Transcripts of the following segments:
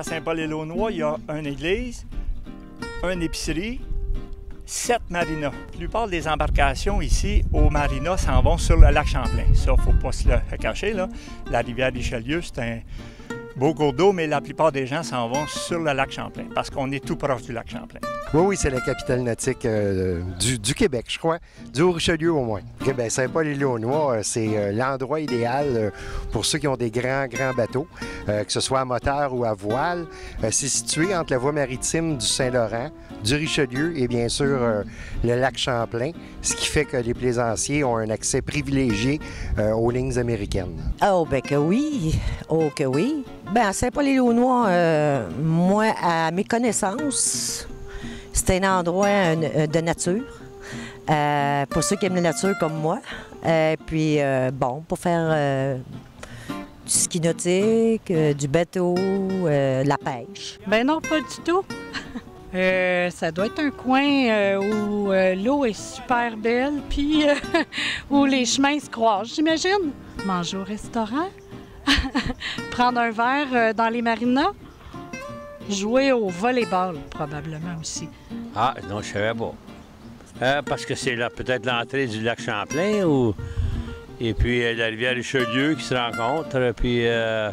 à Saint-Paul-et-Launois, il y a une église, une épicerie, 7 marinas. La plupart des embarcations ici au marina s'en vont sur le lac Champlain. Ça, il ne faut pas se le cacher, là. La rivière Richelieu, c'est un beau cours d'eau, mais la plupart des gens s'en vont sur le lac Champlain parce qu'on est tout proche du lac Champlain. Oui, oui, c'est la capitale nautique du Québec, je crois, du Haut-Richelieu au moins. Bien, Saint-Paul-et-Launois, c'est l'endroit idéal pour ceux qui ont des grands bateaux, que ce soit à moteur ou à voile. C'est situé entre la voie maritime du Saint-Laurent, du Richelieu et bien sûr le lac Champlain, ce qui fait que les plaisanciers ont un accès privilégié aux lignes américaines. Oh, ben que oui. Oh, que oui. Ben à Saint-Paul-et-Launois, moi, à mes connaissances, c'est un endroit de nature. Pour ceux qui aiment la nature comme moi. Puis, bon, pour faire du ski nautique, du bateau, la pêche. Ben non, pas du tout. Ça doit être un coin où l'eau est super belle, puis où les chemins se croisent, j'imagine. Manger au restaurant, prendre un verre dans les marinas, jouer au volleyball probablement aussi. Ah, non, je ne savais pas. Parce que c'est là peut-être l'entrée du lac Champlain et puis la rivière Richelieu qui se rencontre, puis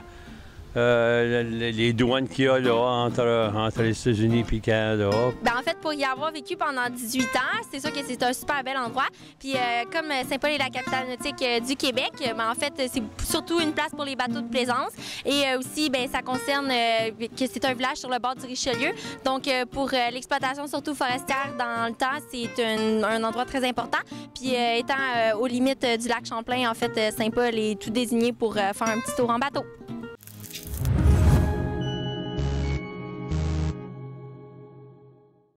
les douanes qu'il y a là entre les États-Unis et le Canada. Bien, en fait, pour y avoir vécu pendant 18 ans, c'est sûr que c'est un super bel endroit. Puis comme Saint-Paul est la capitale nautique du Québec, ben, en fait, c'est surtout une place pour les bateaux de plaisance. Et aussi, ben, ça concerne que c'est un village sur le bord du Richelieu. Donc, pour l'exploitation surtout forestière dans le temps, c'est un endroit très important. Puis étant aux limites du lac Champlain, en fait, Saint-Paul est tout désigné pour faire un petit tour en bateau.